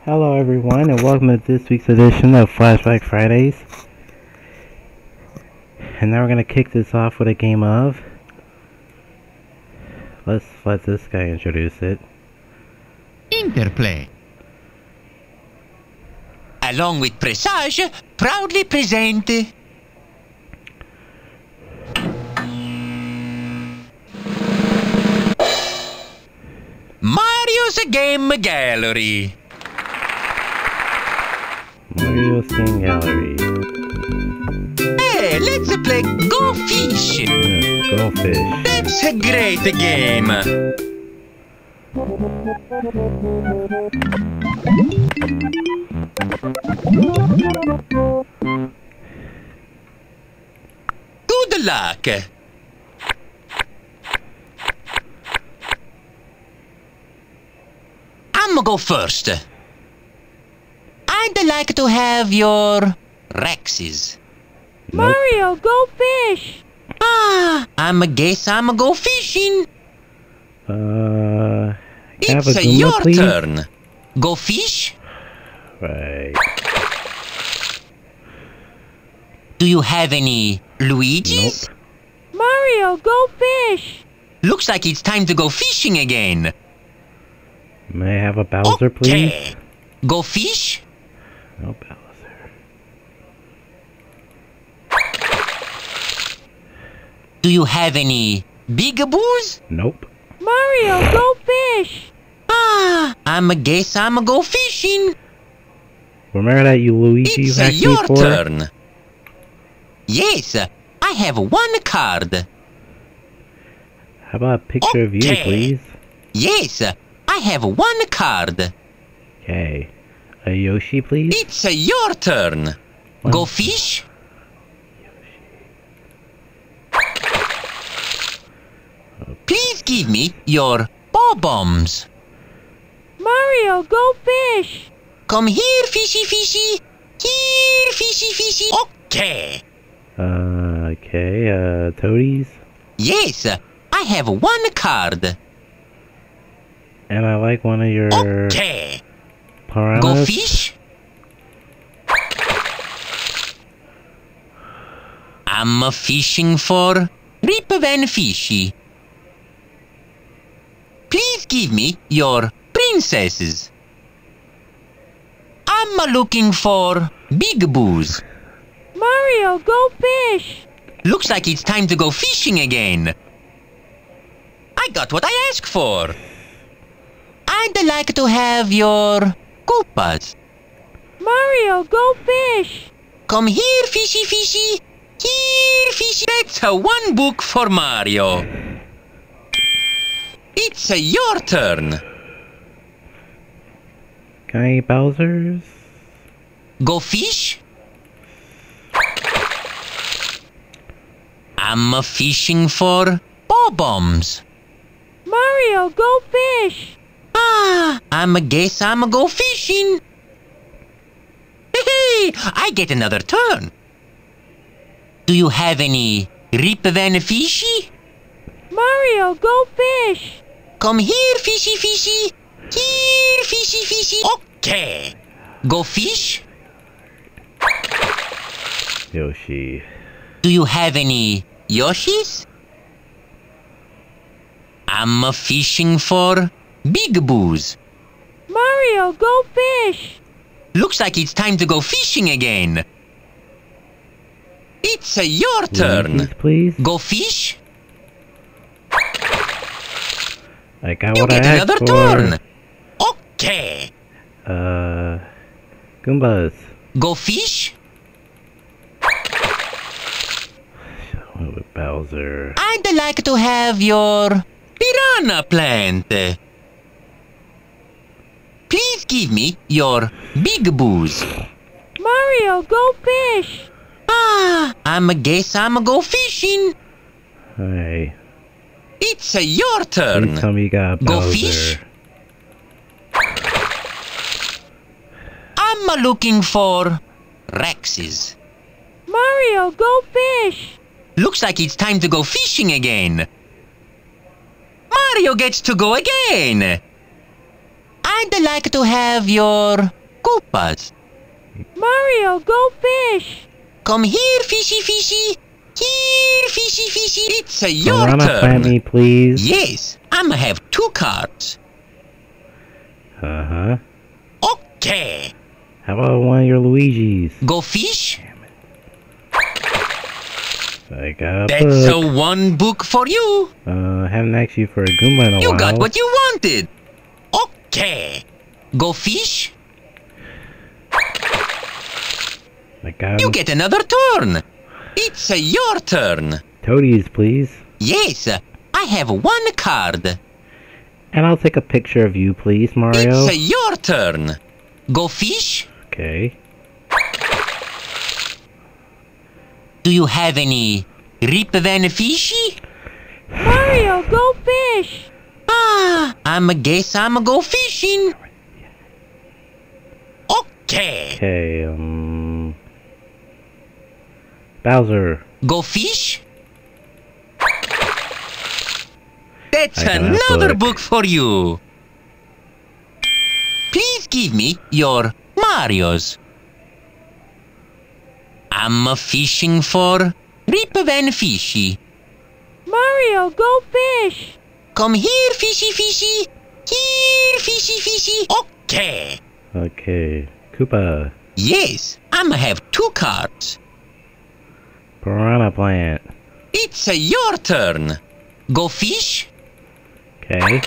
Hello everyone, and welcome to this week's edition of Flashback Fridays. And now we're going to kick this off with a game of... Let's let this guy introduce it. Interplay. Along with Presage, proudly present... Mario's Game Gallery. Mario's Game Gallery. Hey, let's play Go Fish. Yes, Go Fish. That's a great game. Good luck. I'm gonna go first. I'd like to have your Rexes. Nope. Mario, go fish! Guess I'm go fishing. Can I have a It's Goomba, your please? turn. Go fish? Right. Do you have any Luigi's? Nope. Mario, go fish! Looks like it's time to go fishing again. May I have a Bowser, please? Okay. Go fish? No Bowser. Do you have any Bigaboos? Nope. Mario, go fish! Guess I'm go fishing. Remember that you Luigi you It's hacked me your for? turn. Yes, I have one card. How about a picture of you, Okay. please? Yes, I have one card. Okay. A Yoshi, please? It's your turn. What? Go fish? Please give me your bombs. Mario, go fish! Come here, fishy fishy. Here, fishy fishy. Okay. Okay, Toadies? Yes, I have one card. And I like one of your Okay. piranhas. Go fish? I'm fishing for Ripvan Fishy. Please give me your princesses. I'm looking for Bigaboos. Mario, go fish! Looks like it's time to go fishing again. I got what I asked for. I'd like to have your Koopas. Mario, go fish! Come here, fishy fishy. Here, fishy. That's a one book for Mario. It's your turn. Can I eat Bowser's? Go fish? I'm fishing for bombs. Mario, go fish! Guess I'm go fishing. Hey, I get another turn. Do you have any Ripvan Fishy? Mario, go fish! Come here, fishy fishy. Here, fishy fishy. Okay. Go fish? Yoshi. Do you have any Yoshis? I'm fishing for Bigaboos. Mario, go fish! Looks like it's time to go fishing again. It's your turn. Luigi's, please? Go fish? I got You what I get asked another for. turn. Okay. Goombas. Go fish? What with Bowser? I'd like to have your piranha plant. Please give me your Bigaboos. Mario, go fish! Guess I'm go fishing. Hey, It's your turn. please tell me you got Go Bowser. fish? I'm looking for Rexes. Mario, go fish! Looks like it's time to go fishing again. Mario gets to go again. I'd like to have your Koopas. Mario, go fish! Come here, fishy fishy. Here, fishy fishy. It's your Piranha plant turn. me, please. Yes, I'ma have 2 cards. Uh-huh. Okay. How about one of your Luigi's? Go fish. I got a That's book. a 1 book for you. Haven't asked you for a Goomba in a You while. got what you wanted. Okay. Go fish. I got You get another turn. It's your turn. Toadies, please. Yes, I have 1 card. And I'll take a picture of you, please, Mario. It's your turn. Go fish. Okay. Do you have any Rip Van Fishy? Mario, go fish! I'ma guess I'ma go fishing. Okay. Okay, Bowser. Go fish. That's I got a another book. book for you. Please give me your Marios. I'm fishing for Rip Van Fishy. Mario, go fish! Come here, fishy fishy. Here, fishy fishy. Okay. Okay. Koopa. Yes, I'ma have 2 cards. Piranha plant. It's your turn. Go fish. Okay.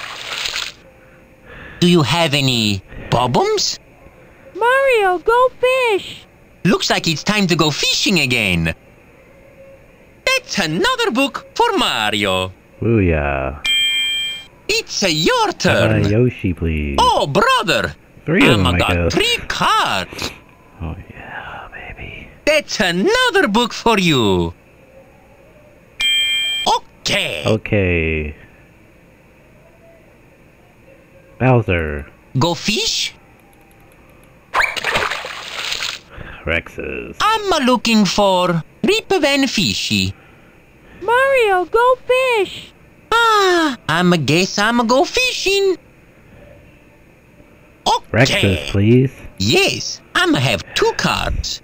Do you have any bobbums? Mario, go fish! Looks like it's time to go fishing again. That's another book for Mario. Booyah. It's your How about turn. Yoshi, please. Oh, brother. 3 of them, I'ma I got guess. 3 cards. Oh, yeah, baby. That's another book for you. Okay. Okay. Bowser. Go fish. Rex's. I'm looking for Rip Van Fishy. Mario, go fish! I'ma guess I'ma go fishing. Rex's, Okay. please. Yes, I'ma have 2 cards.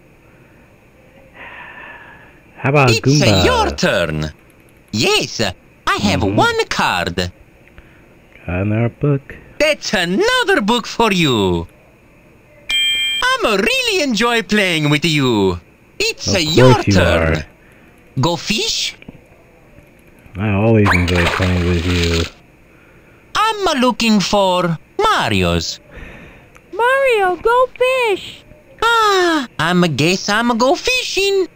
How about It's Goomba? your turn. Yes, I have 1 card. Got another book. That's another book for you. I'ma really enjoy playing with you. It's Of your course you turn. are. Go fish. I always enjoy playing with you. I'm looking for Marios. Mario, go fish! I'ma guess I'ma go fishing.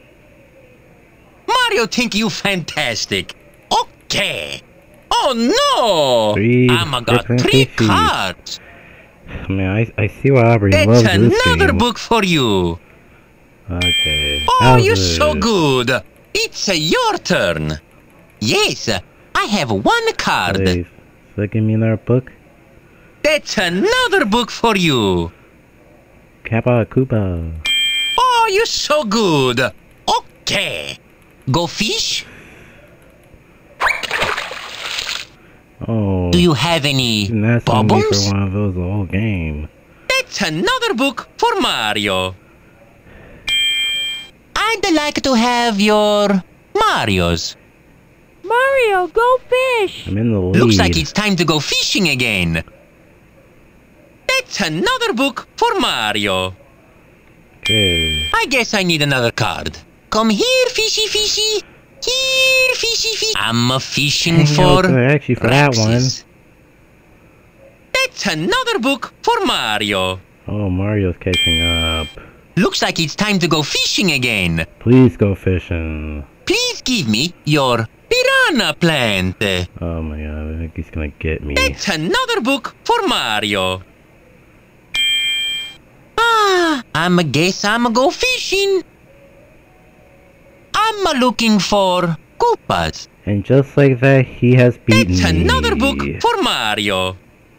Mario think you fantastic. Okay. Oh no! 3 I'ma got different 3 fishies. cards. I mean, I see why Aubrey loves That's this another game. book for you. Okay. Oh, you're Bowser. so good. It's your turn. Yes, I have 1 card. Please. So give me another book. That's another book for you. How about Koopa? Oh, you're so good. Okay. Go fish. Oh. Do you have any Didn't ask me for bobbums? one of those the whole game. That's another book for Mario. I'd like to have your Marios. Mario, go fish! I'm in the lead. Looks like it's time to go fishing again. That's another book for Mario. Okay. I guess I need another card. Come here, fishy fishy. Here, fishy fishy. I'm fishing for Actually, for that one. Rexes. That's another book for Mario. Oh, Mario's catching up. Looks like it's time to go fishing again. Please go fishing. Please give me your piranha plant. Oh my god, I think he's gonna get me. That's another book for Mario. I'ma guess I'ma go fishing. I'm looking for Koopas. And just like that, he has beaten That's me. another book for Mario.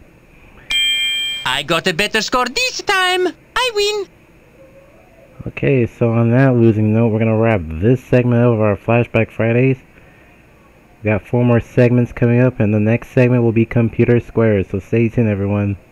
I got a better score this time. I win. Okay, so on that losing note, we're gonna wrap this segment of our Flashback Fridays. We got 4 more segments coming up, and the next segment will be computer squares, so stay tuned everyone.